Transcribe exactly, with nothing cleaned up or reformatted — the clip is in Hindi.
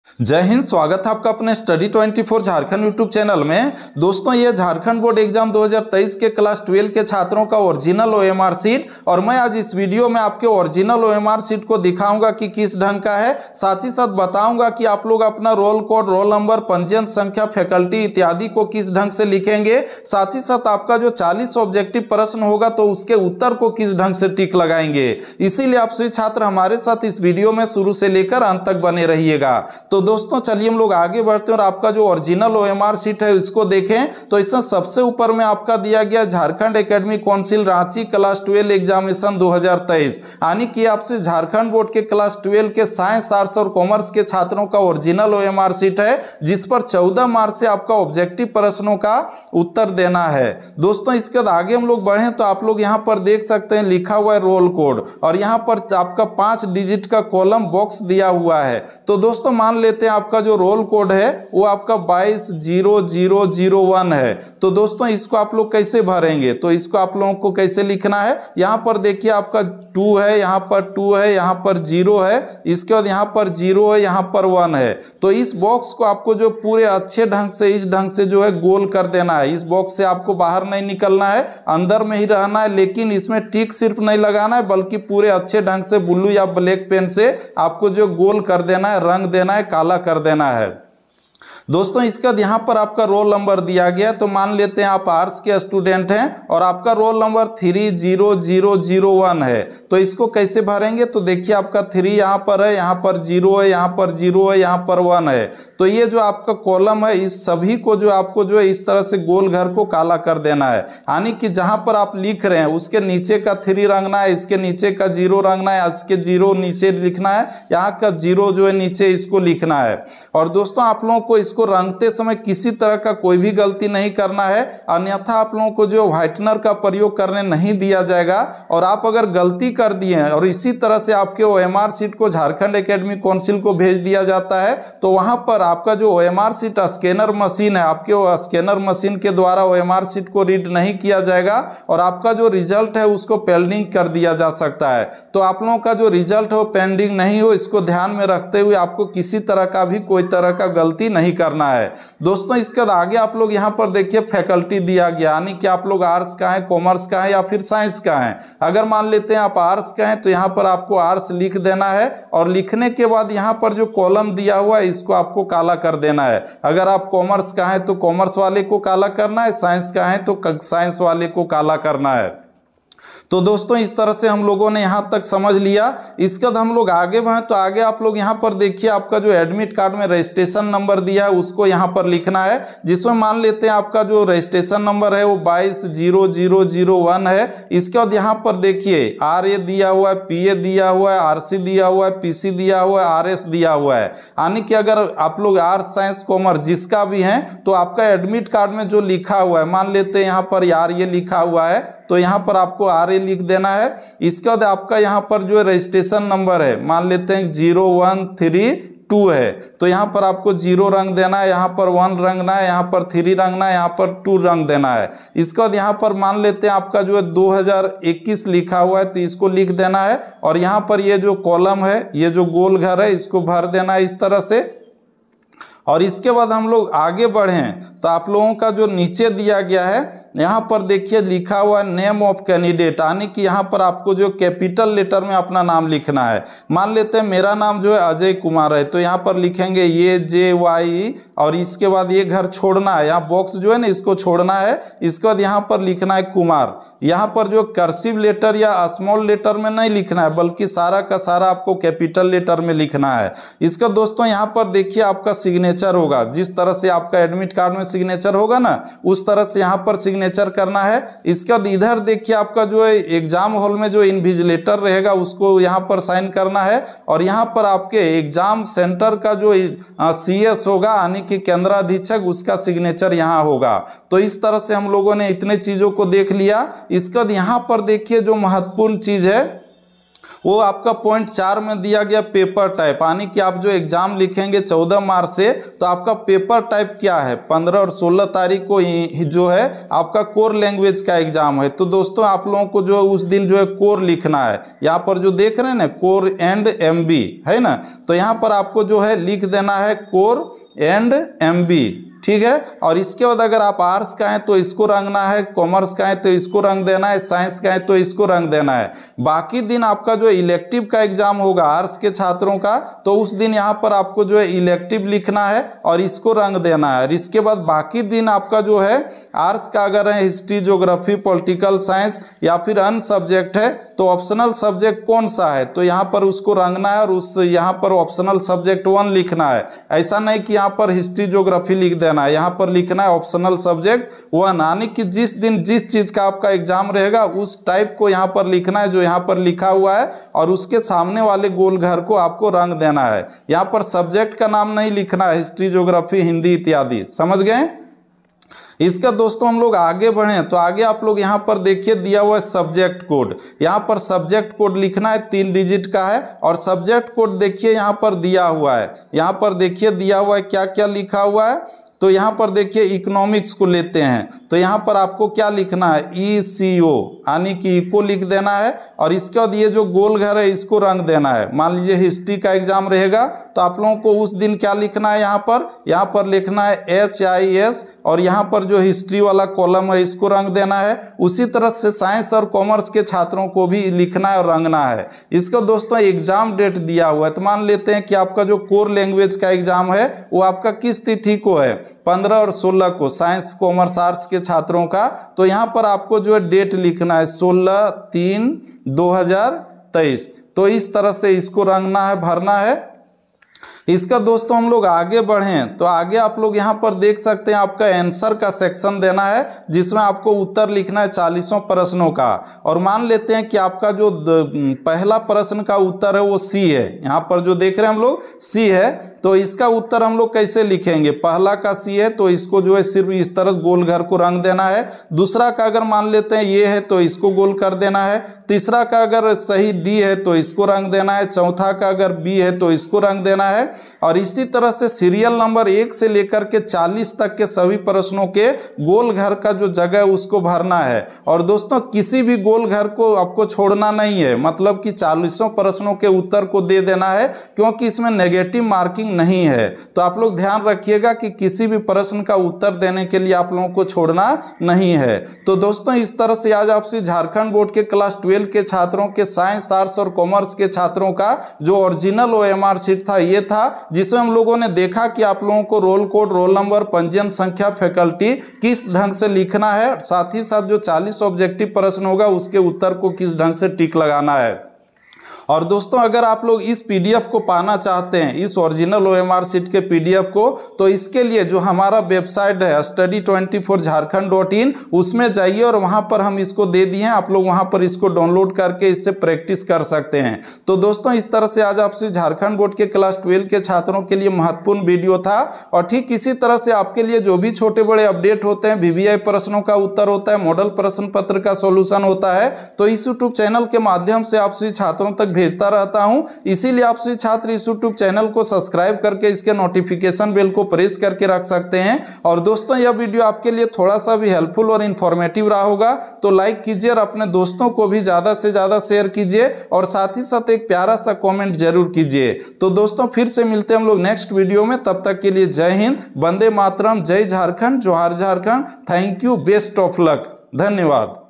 जय हिंद। स्वागत है आपका अपने study twenty four Jharkhand YouTube channel में। दोस्तों, ये झारखंड बोर्ड एग्जाम दो हज़ार तेईस के क्लास ट्वेल्व के छात्रों का ओरिजिनल ओएमआर सीट, और मैं आज इस वीडियो में आपके ओरिजिनल ओएमआर सीट को दिखाऊंगा कि किस ढंग का है। साथ ही साथ बताऊंगा कि आप लोग अपना रोल कोड, रोल नंबर, पंजीयन संख्या, फैकल्टी इत्यादि को किस ढंग से लिखेंगे। साथ ही साथ आपका जो चालीस ऑब्जेक्टिव प्रश्न होगा तो उसके उत्तर को किस ढंग से टिक लगाएंगे। इसीलिए आप सभी छात्र हमारे साथ इस वीडियो में शुरू से लेकर अंत तक बने रहिएगा। तो दोस्तों चलिए हम लोग आगे बढ़ते हैं और आपका जो ओरिजिनल ओएमआर सीट है इसको देखें। तो इसमें सबसे ऊपर में आपका दिया गया Jharkhand academic council Ranchi class twelve examination दो हज़ार तेईस, यानी कि आपसे झारखंड बोर्ड के क्लास ट्वेल्व के साइंस, आर्ट्स और कॉमर्स के छात्रों का ओरिजिनल ओएमआर सीट है, जिस पर चौदह मार्च से आपका ऑब्जेक्टिव प्रश्नों का उत्तर देना है। दोस्तों इसके बाद आगे हम लोग बढ़ें तो आप लोग यहाँ पर देख सकते हैं लिखा हुआ है रोल कोड, और यहाँ पर आपका पांच डिजिट का कॉलम बॉक्स दिया हुआ है। तो दोस्तों मान लेते हैं आपका जो रोल कोड है वो आपका बाईस जीरो जीरो जीरो वन है। तो दोस्तों इसको आप लोग कैसे भरेंगे, तो इसको आप लोगों को कैसे लिखना है, यहाँ पर देखिए आपका टू है, यहाँ पर टू है, यहाँ पर जीरो है, इसके बाद यहाँ पर जीरो है, यहाँ पर वन है। तो इस बॉक्स को आपको जो पूरे अच्छे ढंग से इस ढंग से जो है गोल कर देना है। इस बॉक्स से आपको बाहर नहीं निकलना है, अंदर में ही रहना है, लेकिन इसमें टिक सिर्फ नहीं लगाना है बल्कि पूरे अच्छे ढंग से ब्लू या ब्लैक पेन से आपको जो गोल कर देना है, रंग देना है, काला कर देना है। दोस्तों इसके बाद यहाँ पर आपका रोल नंबर दिया गया, तो मान लेते हैं आप आर्ट्स के स्टूडेंट हैं और आपका roll number three zero zero zero one है। तो इसको कैसे भरेंगे, तो देखिए आपका थ्री यहाँ पर है, यहाँ पर जीरो है, यहाँ पर जीरो है, यहाँ पर वन है। तो ये जो आपका कॉलम है इस सभी को जो आपको जो है इस तरह से गोल घर को काला कर देना है, यानी कि जहाँ पर आप लिख रहे हैं उसके नीचे का थ्री रंगना है, इसके नीचे का जीरो रंगना है, इसके जीरो नीचे लिखना है, यहाँ का जीरो जो है नीचे इसको लिखना है। और दोस्तों आप लोगों को इसको रंगते समय किसी तरह का कोई भी गलती नहीं करना है, अन्यथा आप लोगों को जो व्हाइटनर का प्रयोग करने नहीं दिया जाएगा। और आप अगर गलती कर दिए हैं और इसी तरह से आपके ओएमआर सीट को झारखंड एकेडमिक काउंसिल को भेज दिया जाता है, तो वहां पर आपका जो ओएमआर सीट स्कैनर मशीन है, आपके वो स्कैनर मशीन के द्वारा ओएमआर सीट को रीड नहीं किया जाएगा और आपका जो रिजल्ट है उसको पेंडिंग कर दिया जा सकता है। तो आप लोगों का जो रिजल्ट है वो पेंडिंग नहीं हो, इसको ध्यान में रखते हुए आपको किसी तरह का भी कोई तरह का गलती नहीं करना है। दोस्तों इसके बाद आगे आप लोग यहाँ पर देखिए फैकल्टी दिया गया, यानी कि आप लोग आर्ट्स का है, कॉमर्स का है या फिर साइंस का है। अगर मान लेते हैं आप आर्ट्स का है तो यहाँ पर आपको आर्ट्स लिख देना है, और लिखने के बाद यहाँ पर जो कॉलम दिया हुआ है इसको आपको काला कर देना है। अगर आप कॉमर्स का है तो कॉमर्स वाले को काला करना है, साइंस का है तो साइंस वाले को काला करना है। तो दोस्तों इस तरह से हम लोगों ने यहाँ तक समझ लिया। इसके बाद हम लोग आगे बढ़े तो आगे आप लोग यहाँ पर देखिए आपका जो एडमिट कार्ड में रजिस्ट्रेशन नंबर दिया है उसको यहाँ पर लिखना है, जिसमें मान लेते हैं आपका जो रजिस्ट्रेशन नंबर है वो बाईस जीरो जीरो जीरो वन है। इसके बाद यहाँ पर देखिए आर ए दिया हुआ है, पी ए दिया हुआ है, आर सी दिया हुआ है, पी सी दिया हुआ है, आर एस दिया हुआ है। यानी कि अगर आप लोग आर्ट्स, साइंस, कॉमर्स जिसका भी है तो आपका एडमिट कार्ड में जो लिखा हुआ है, मान लेते हैं यहाँ पर यार ये लिखा हुआ है तो यहाँ पर आपको आर ए लिख देना है। इसके बाद आपका यहाँ पर जो रजिस्ट्रेशन नंबर है मान लेते हैं जीरो वन थ्री टू है, तो यहाँ पर आपको जीरो रंग देना है, यहाँ पर वन रंगना है, यहाँ पर थ्री रंगना है, यहाँ पर टू रंग देना है। इसके बाद यहाँ पर मान लेते हैं आपका जो है दो हज़ार इक्कीस लिखा हुआ है तो इसको लिख देना है, और यहाँ पर ये जो कॉलम है, ये जो गोल घर है इसको भर देना है इस तरह से। और इसके बाद हम लोग आगे बढ़ें तो आप लोगों का जो नीचे दिया गया है यहाँ पर देखिए लिखा हुआ नेम ऑफ कैंडिडेट, यानी कि यहाँ पर आपको जो कैपिटल लेटर में अपना नाम लिखना है। मान लेते हैं मेरा नाम जो है अजय कुमार है तो यहाँ पर लिखेंगे ये जे वाई, और इसके बाद ये घर छोड़ना है, यहाँ बॉक्स जो है ना इसको छोड़ना है। इसके बाद यहाँ पर लिखना है कुमार। यहाँ पर जो कर्सिव लेटर या स्मॉल लेटर में नहीं लिखना है बल्कि सारा का सारा आपको कैपिटल लेटर में लिखना है। इसका दोस्तों यहाँ पर देखिए आपका सिग्नेचर होगा, जिस तरह से आपका एडमिट कार्ड में सिग्नेचर होगा ना उस तरह से यहाँ पर सिग्नेचर करना है। इसके बाद इधर देखिए आपका जो है एग्जाम हॉल में जो इन्विजिलेटर रहेगा उसको यहाँ पर साइन करना है, और यहाँ पर आपके एग्जाम सेंटर का जो सी एस होगा यानी कि केंद्राधीक्षक उसका सिग्नेचर यहाँ होगा। तो इस तरह से हम लोगों ने इतने चीजों को देख लिया। इसके बाद यहाँ पर देखिए जो महत्वपूर्ण चीज है वो आपका पॉइंट चार में दिया गया पेपर टाइप, यानी कि आप जो एग्जाम लिखेंगे चौदह मार्च से, तो आपका पेपर टाइप क्या है, पंद्रह और सोलह तारीख को जो है आपका कोर लैंग्वेज का एग्जाम है। तो दोस्तों आप लोगों को जो उस दिन जो है कोर लिखना है, यहाँ पर जो देख रहे हैं ना कोर एंड एमबी है ना, तो यहाँ पर आपको जो है लिख देना है कोर एंड एमबी, ठीक है। और इसके बाद अगर आप आर्ट्स का हैं तो इसको रंगना है, कॉमर्स का है तो इसको रंग देना है, साइंस का है तो इसको रंग देना है। बाकी दिन आपका जो इलेक्टिव का एग्जाम होगा आर्ट्स के छात्रों का, तो उस दिन यहाँ पर आपको जो है इलेक्टिव लिखना है और इसको रंग देना है। और इसके बाद बाकी दिन आपका जो है आर्ट्स का अगर है हिस्ट्री, ज्योग्राफी, पॉलिटिकल साइंस या फिर अन्य सब्जेक्ट है तो ऑप्शनल सब्जेक्ट कौन सा है तो यहाँ पर उसको रंगना है और उस यहाँ पर ऑप्शनल सब्जेक्ट वन लिखना है। ऐसा नहीं कि यहाँ पर हिस्ट्री ज्योग्राफी लिख देना है, यहाँ पर लिखना है ऑप्शनल सब्जेक्ट वन, यानी कि जिस दिन जिस चीज का आपका एग्जाम रहेगा उस टाइप को यहाँ पर लिखना है जो यहाँ पर लिखा हुआ है, और उसके सामने वाले गोल घर को आपको रंग देना है। यहाँ पर सब्जेक्ट का नाम नहीं लिखना है, हिस्ट्री, ज्योग्राफी, हिंदी इत्यादि, समझ गए। इसका दोस्तों हम लोग आगे बढ़ें तो आगे आप लोग यहाँ पर देखिए दिया हुआ है सब्जेक्ट कोड, यहाँ पर सब्जेक्ट कोड लिखना है, तीन डिजिट का है। और सब्जेक्ट कोड देखिए यहाँ पर दिया हुआ है, यहाँ पर देखिए दिया हुआ है क्या क्या लिखा हुआ है। तो यहाँ पर देखिए इकोनॉमिक्स को लेते हैं तो यहाँ पर आपको क्या लिखना है, ई सी ओ, यानी कि इको लिख देना है। और इसके बाद ये जो गोल घर है इसको रंग देना है। मान लीजिए हिस्ट्री का एग्जाम रहेगा तो आप लोगों को उस दिन क्या लिखना है, यहाँ पर यहाँ पर लिखना है एच आई एस, और यहाँ पर जो हिस्ट्री वाला कॉलम है इसको रंग देना है। उसी तरह से साइंस और कॉमर्स के छात्रों को भी लिखना है और रंगना है। इसका दोस्तों एग्जाम डेट दिया हुआ है, तो मान लेते हैं कि आपका जो कोर लैंग्वेज का एग्जाम है वो आपका किस तिथि को है, पंद्रह और सोलह को, साइंस कॉमर्स आर्ट्स के छात्रों का। तो यहाँ पर आपको जो है डेट लिखना है सोलह तीन दो हजार तेईस। तो इस तरह से इसको रंगना है, भरना है। इसका दोस्तों हम लोग आगे बढ़ें तो आगे आप लोग यहाँ पर देख सकते हैं आपका आंसर का सेक्शन देना है जिसमें आपको उत्तर लिखना है चालीसों प्रश्नों का। और मान लेते हैं कि आपका जो पहला प्रश्न का उत्तर है वो सी है, यहाँ पर जो देख रहे हैं हम लोग सी है, तो इसका उत्तर हम लोग कैसे लिखेंगे, पहला का सी है तो इसको जो है सिर्फ इस तरह गोल घर को रंग देना है। दूसरा का अगर मान लेते हैं ये है तो इसको गोल कर देना है। तीसरा का अगर सही डी है तो इसको रंग देना है। चौथा का अगर बी है तो इसको रंग देना है। और इसी तरह से सीरियल नंबर एक से लेकर के चालीस तक के सभी प्रश्नों के गोल घर का जो जगह है उसको भरना है। और दोस्तों किसी भी गोल घर को आपको छोड़ना नहीं है, मतलब कि चालीसों प्रश्नों के उत्तर को दे देना है, क्योंकि इसमें नेगेटिव मार्किंग नहीं है। तो आप लोग ध्यान रखिएगा कि किसी भी प्रश्न का उत्तर देने के लिए आप लोगों को छोड़ना नहीं है। तो दोस्तों इस तरह से आज आपसे झारखंड बोर्ड के क्लास ट्वेल्व के छात्रों के साइंस, आर्ट्स और कॉमर्स के छात्रों का जो ओरिजिनल ओएमआर शीट था ये था, जिसमें हम लोगों ने देखा कि आप लोगों को रोल कोड, रोल नंबर, पंजीयन संख्या, फैकल्टी किस ढंग से लिखना है, साथ ही साथ जो चालीस ऑब्जेक्टिव प्रश्न होगा उसके उत्तर को किस ढंग से टिक लगाना है। और दोस्तों अगर आप लोग इस पीडीएफ को पाना चाहते हैं, इस ओरिजिनल ओएमआर शीट के पीडीएफ को, तो इसके लिए जो हमारा वेबसाइट है study twenty four Jharkhand dot in, उसमें जाइए और वहां पर हम इसको दे दिए हैं, आप लोग वहां पर इसको डाउनलोड करके इससे प्रैक्टिस कर सकते हैं। तो दोस्तों इस तरह से आज आपसे झारखंड बोर्ड के क्लास ट्वेल्व के छात्रों के लिए महत्वपूर्ण वीडियो था। और ठीक इसी तरह से आपके लिए जो भी छोटे बड़े अपडेट होते हैं, वीवीआई प्रश्नों का उत्तर होता है, मॉडल प्रश्न पत्र का सॉल्यूशन होता है, तो इस यूट्यूब चैनल के माध्यम से आपसे छात्रों तक भेजता रहता हूं। इसीलिए आप सभी छात्र इस यूट्यूब चैनल को सब्सक्राइब करके इसके नोटिफिकेशन बेल को प्रेस करके रख सकते हैं। और दोस्तों यह वीडियो आपके लिए थोड़ा सा भी हेल्पफुल और इंफॉर्मेटिव रहा होगा तो लाइक कीजिए और अपने दोस्तों को भी ज्यादा से ज्यादा शेयर कीजिए, और साथ ही साथ एक प्यारा सा कॉमेंट जरूर कीजिए। तो दोस्तों फिर से मिलते हैं हम लोग नेक्स्ट वीडियो में, तब तक के लिए जय हिंद, वंदे मातरम, जय झारखंड, जोहार Jharkhand, thank you, best of luck, धन्यवाद।